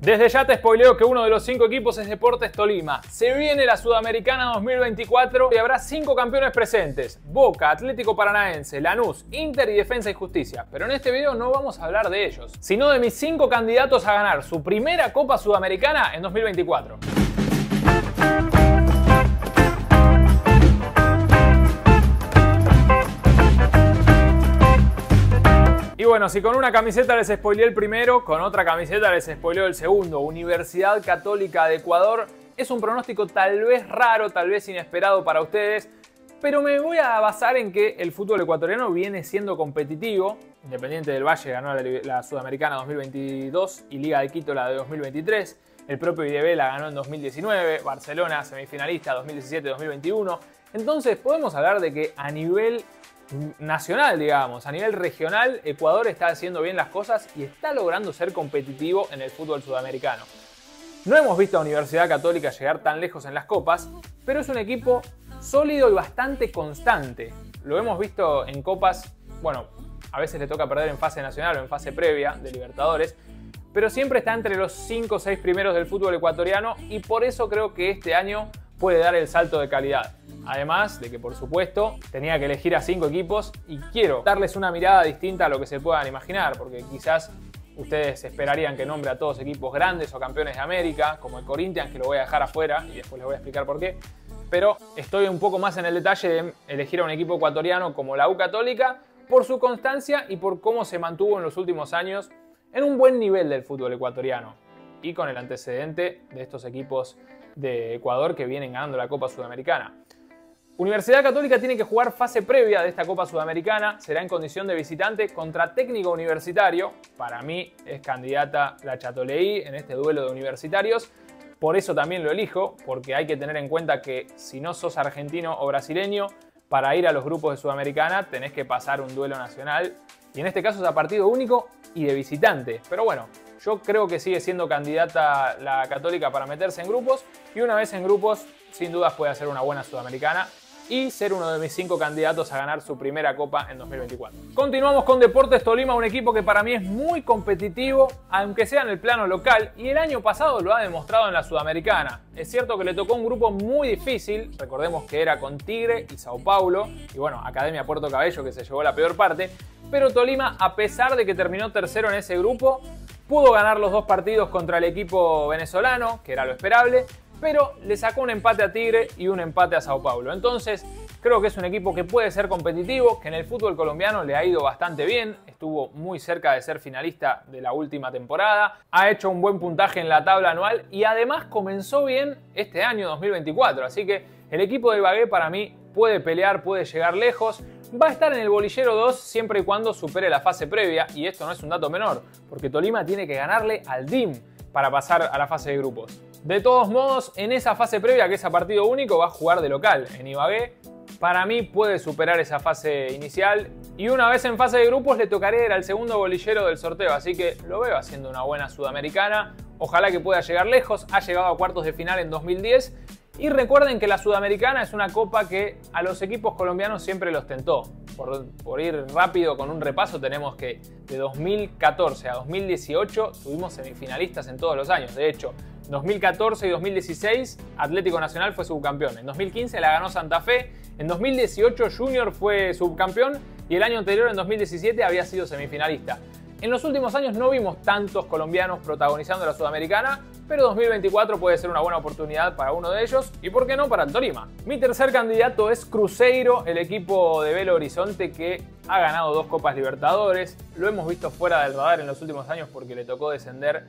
Desde ya te spoileo que uno de los 5 equipos es Deportes Tolima. Se viene la Sudamericana 2024 y habrá 5 campeones presentes: Boca, Atlético Paranaense, Lanús, Inter y Defensa y Justicia. Pero en este video no vamos a hablar de ellos, sino de mis 5 candidatos a ganar su primera Copa Sudamericana en 2024. Y bueno, si con una camiseta les spoileé el primero, con otra camiseta les spoileo el segundo. Universidad Católica de Ecuador es un pronóstico tal vez raro, tal vez inesperado para ustedes, pero me voy a basar en que el fútbol ecuatoriano viene siendo competitivo. Independiente del Valle ganó la Sudamericana 2022 y Liga de Quito la de 2023. El propio IDB la ganó en 2019, Barcelona semifinalista 2017-2021. Entonces podemos hablar de que a nivel nacional, digamos, a nivel regional, Ecuador está haciendo bien las cosas y está logrando ser competitivo en el fútbol sudamericano. No hemos visto a Universidad Católica llegar tan lejos en las copas, pero es un equipo sólido y bastante constante. Lo hemos visto en copas, bueno, a veces le toca perder en fase nacional o en fase previa de Libertadores, pero siempre está entre los 5 o 6 primeros del fútbol ecuatoriano y por eso creo que este año puede dar el salto de calidad. Además de que, por supuesto, tenía que elegir a 5 equipos y quiero darles una mirada distinta a lo que se puedan imaginar, porque quizás ustedes esperarían que nombre a todos equipos grandes o campeones de América, como el Corinthians, que lo voy a dejar afuera y después les voy a explicar por qué. Pero estoy un poco más en el detalle de elegir a un equipo ecuatoriano como la U Católica por su constancia y por cómo se mantuvo en los últimos años en un buen nivel del fútbol ecuatoriano y con el antecedente de estos equipos de Ecuador que vienen ganando la Copa Sudamericana. Universidad Católica tiene que jugar fase previa de esta Copa Sudamericana, será en condición de visitante contra Técnico Universitario. Para mí es candidata la Chatoleí en este duelo de universitarios, por eso también lo elijo, porque hay que tener en cuenta que si no sos argentino o brasileño, para ir a los grupos de Sudamericana tenés que pasar un duelo nacional, y en este caso es a partido único y de visitante. Pero bueno, yo creo que sigue siendo candidata la Católica para meterse en grupos, y una vez en grupos, sin dudas puede hacer una buena Sudamericana y ser uno de mis 5 candidatos a ganar su primera Copa en 2024. Continuamos con Deportes Tolima, un equipo que para mí es muy competitivo, aunque sea en el plano local, y el año pasado lo ha demostrado en la Sudamericana. Es cierto que le tocó un grupo muy difícil, recordemos que era con Tigre y Sao Paulo, y bueno, Academia Puerto Cabello que se llevó la peor parte, pero Tolima, a pesar de que terminó tercero en ese grupo, pudo ganar los 2 partidos contra el equipo venezolano, que era lo esperable, pero le sacó un empate a Tigre y un empate a Sao Paulo. Entonces, creo que es un equipo que puede ser competitivo, que en el fútbol colombiano le ha ido bastante bien, estuvo muy cerca de ser finalista de la última temporada, ha hecho un buen puntaje en la tabla anual y además comenzó bien este año 2024. Así que el equipo de Ibagué para mí puede pelear, puede llegar lejos. Va a estar en el bolillero 2 siempre y cuando supere la fase previa, y esto no es un dato menor, porque Tolima tiene que ganarle al DIM para pasar a la fase de grupos. De todos modos, en esa fase previa, que es a partido único, va a jugar de local en Ibagué. Para mí puede superar esa fase inicial, y una vez en fase de grupos le tocaré ir al segundo bolillero del sorteo, así que lo veo haciendo una buena Sudamericana. Ojalá que pueda llegar lejos, ha llegado a cuartos de final en 2010. Y recuerden que la Sudamericana es una copa que a los equipos colombianos siempre los tentó. Por ir rápido con un repaso, tenemos que de 2014 a 2018 tuvimos semifinalistas en todos los años. De hecho, 2014 y 2016 Atlético Nacional fue subcampeón. En 2015 la ganó Santa Fe. En 2018 Junior fue subcampeón y el año anterior, en 2017, había sido semifinalista. En los últimos años no vimos tantos colombianos protagonizando la Sudamericana, pero 2024 puede ser una buena oportunidad para uno de ellos y, ¿por qué no, para el Tolima? Mi tercer candidato es Cruzeiro, el equipo de Belo Horizonte que ha ganado 2 Copas Libertadores. Lo hemos visto fuera del radar en los últimos años porque le tocó descender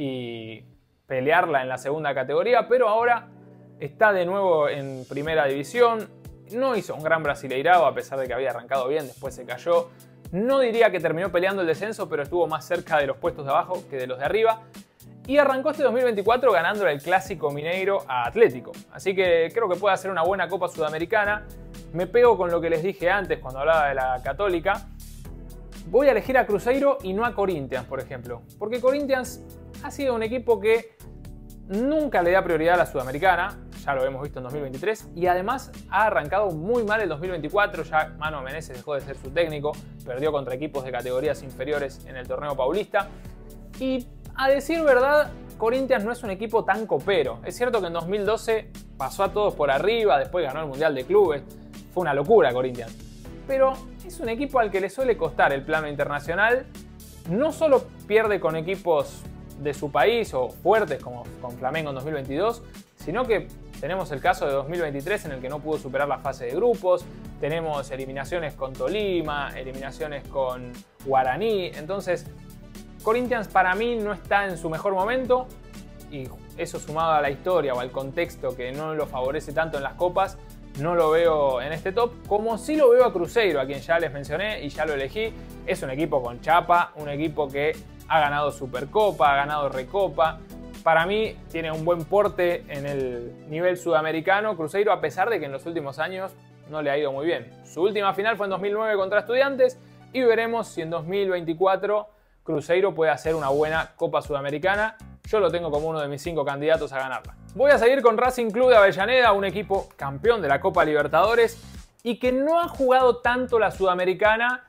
y pelearla en la segunda categoría, pero ahora está de nuevo en primera división. No hizo un gran Brasileirao a pesar de que había arrancado bien, después se cayó. No diría que terminó peleando el descenso, pero estuvo más cerca de los puestos de abajo que de los de arriba. Y arrancó este 2024 ganándole el Clásico Mineiro a Atlético. Así que creo que puede hacer una buena Copa Sudamericana. Me pego con lo que les dije antes cuando hablaba de la Católica. Voy a elegir a Cruzeiro y no a Corinthians, por ejemplo. Porque Corinthians ha sido un equipo que nunca le da prioridad a la Sudamericana. Ya lo hemos visto en 2023, y además ha arrancado muy mal el 2024, ya Mano Menezes dejó de ser su técnico, perdió contra equipos de categorías inferiores en el torneo paulista, y a decir verdad, Corinthians no es un equipo tan copero. Es cierto que en 2012 pasó a todos por arriba, después ganó el Mundial de Clubes. Fue una locura Corinthians. Pero es un equipo al que le suele costar el plano internacional. No solo pierde con equipos de su país o fuertes como con Flamengo en 2022, sino que tenemos el caso de 2023 en el que no pudo superar la fase de grupos. Tenemos eliminaciones con Tolima, eliminaciones con Guaraní. Entonces, Corinthians para mí no está en su mejor momento, y eso sumado a la historia o al contexto que no lo favorece tanto en las copas, no lo veo en este top, como sí lo veo a Cruzeiro, a quien ya les mencioné y ya lo elegí. Es un equipo con chapa, un equipo que ha ganado Supercopa, ha ganado Recopa. Para mí tiene un buen porte en el nivel sudamericano Cruzeiro, a pesar de que en los últimos años no le ha ido muy bien. Su última final fue en 2009 contra Estudiantes y veremos si en 2024 Cruzeiro puede hacer una buena Copa Sudamericana. Yo lo tengo como uno de mis 5 candidatos a ganarla. Voy a seguir con Racing Club de Avellaneda, un equipo campeón de la Copa Libertadores y que no ha jugado tanto la Sudamericana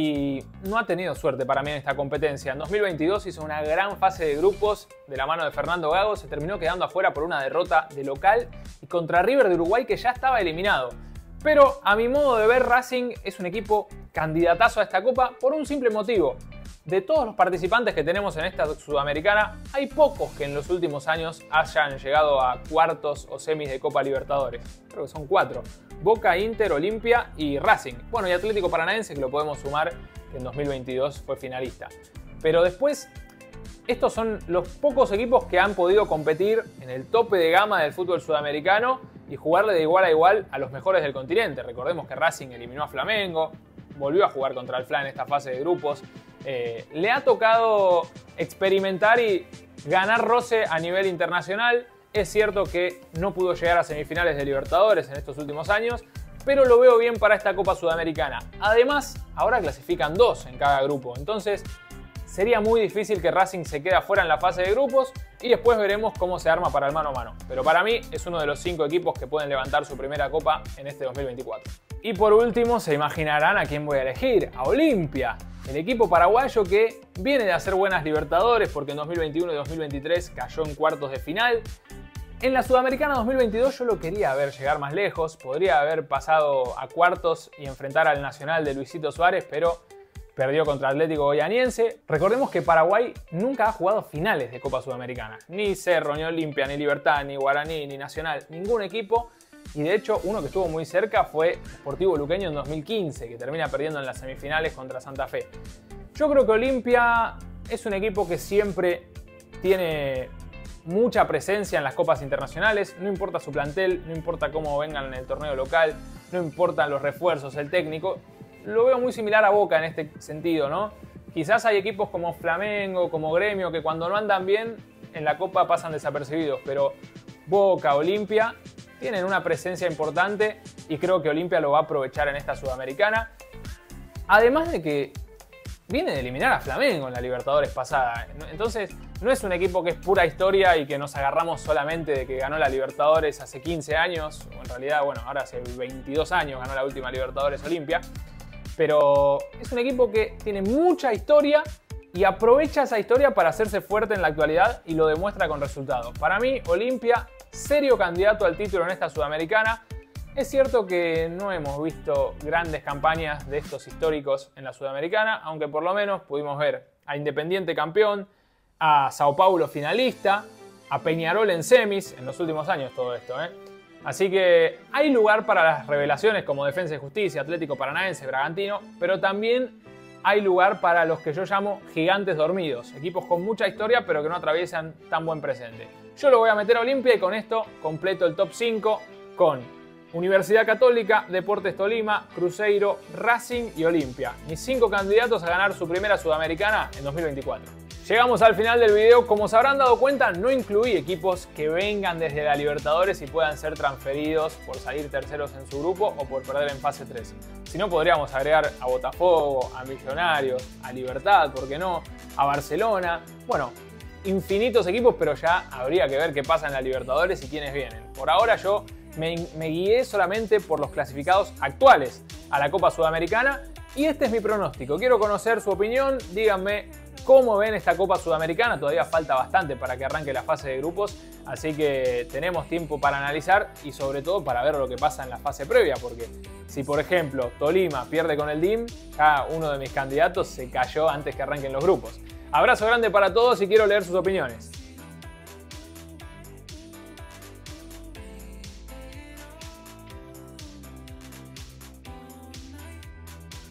y no ha tenido suerte para mí en esta competencia. En 2022 hizo una gran fase de grupos de la mano de Fernando Gago, se terminó quedando afuera por una derrota de local y contra River de Uruguay, que ya estaba eliminado. Pero a mi modo de ver, Racing es un equipo candidatazo a esta Copa por un simple motivo. De todos los participantes que tenemos en esta Sudamericana, hay pocos que en los últimos años hayan llegado a cuartos o semis de Copa Libertadores. Creo que son 4. Boca, Inter, Olimpia y Racing. Bueno, y Atlético Paranaense, que lo podemos sumar, que en 2022 fue finalista. Pero después, estos son los pocos equipos que han podido competir en el tope de gama del fútbol sudamericano y jugarle de igual a igual a los mejores del continente. Recordemos que Racing eliminó a Flamengo, volvió a jugar contra el FLA en esta fase de grupos. Le ha tocado experimentar y ganar roce a nivel internacional. Es cierto que no pudo llegar a semifinales de Libertadores en estos últimos años, pero lo veo bien para esta Copa Sudamericana. Además, ahora clasifican 2 en cada grupo, entonces sería muy difícil que Racing se quede afuera en la fase de grupos y después veremos cómo se arma para el mano a mano. Pero para mí es uno de los 5 equipos que pueden levantar su primera Copa en este 2024. Y por último, se imaginarán a quién voy a elegir, a Olimpia. El equipo paraguayo que viene de hacer buenas Libertadores porque en 2021 y 2023 cayó en cuartos de final. En la Sudamericana 2022 yo lo quería ver llegar más lejos, podría haber pasado a cuartos y enfrentar al Nacional de Luisito Suárez, pero perdió contra Atlético Goianiense. Recordemos que Paraguay nunca ha jugado finales de Copa Sudamericana. Ni Cerro, ni Olimpia, ni Libertad, ni Guaraní, ni Nacional, ningún equipo. Y de hecho, uno que estuvo muy cerca fue Sportivo Luqueño en 2015, que termina perdiendo en las semifinales contra Santa Fe. Yo creo que Olimpia es un equipo que siempre tiene mucha presencia en las copas internacionales, no importa su plantel, no importa cómo vengan en el torneo local, no importan los refuerzos, el técnico. Lo veo muy similar a Boca en este sentido, ¿no? Quizás hay equipos como Flamengo, como Gremio, que cuando no andan bien en la Copa pasan desapercibidos, pero Boca, Olimpia tienen una presencia importante y creo que Olimpia lo va a aprovechar en esta Sudamericana. Además de que viene de eliminar a Flamengo en la Libertadores pasada. Entonces, no es un equipo que es pura historia y que nos agarramos solamente de que ganó la Libertadores hace 15 años, o en realidad, bueno, ahora hace 22 años ganó la última Libertadores Olimpia. Pero es un equipo que tiene mucha historia y aprovecha esa historia para hacerse fuerte en la actualidad y lo demuestra con resultados. Para mí, Olimpia, serio candidato al título en esta Sudamericana. Es cierto que no hemos visto grandes campañas de estos históricos en la Sudamericana, aunque por lo menos pudimos ver a Independiente campeón, a Sao Paulo finalista, a Peñarol en semis, en los últimos años todo esto, Así que hay lugar para las revelaciones como Defensa y Justicia, Atlético Paranaense, Bragantino, pero también hay lugar para los que yo llamo gigantes dormidos, equipos con mucha historia pero que no atraviesan tan buen presente. Yo lo voy a meter a Olimpia y con esto completo el top 5 con Universidad Católica, Deportes Tolima, Cruzeiro, Racing y Olimpia. Mis 5 candidatos a ganar su primera Sudamericana en 2024. Llegamos al final del video. Como se habrán dado cuenta, no incluí equipos que vengan desde la Libertadores y puedan ser transferidos por salir terceros en su grupo o por perder en fase 3. Si no, podríamos agregar a Botafogo, a Millonarios, a Libertad, ¿por qué no? A Barcelona. Bueno, infinitos equipos, pero ya habría que ver qué pasa en la Libertadores y quiénes vienen. Por ahora yo me guié solamente por los clasificados actuales a la Copa Sudamericana y este es mi pronóstico. Quiero conocer su opinión, díganme cómo ven esta Copa Sudamericana. Todavía falta bastante para que arranque la fase de grupos, así que tenemos tiempo para analizar y sobre todo para ver lo que pasa en la fase previa, porque si por ejemplo Tolima pierde con el DIM, ya uno de mis candidatos se cayó antes que arranquen los grupos. Abrazo grande para todos y quiero leer sus opiniones.